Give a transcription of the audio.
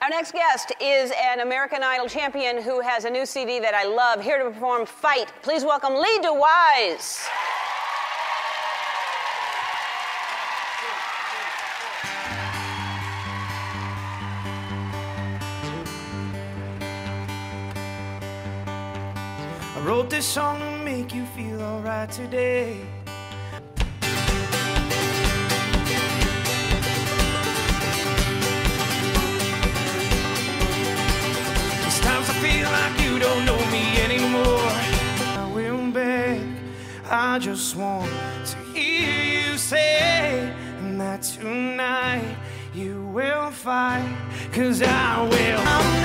Our next guest is an American Idol champion who has a new CD that I love. Here to perform Fight. Please welcome Lee DeWyze. I wrote this song to make you feel alright today. Sometimes I feel like you don't know me anymore. I will beg, I just want to hear you say that tonight you will fight, 'cause I will.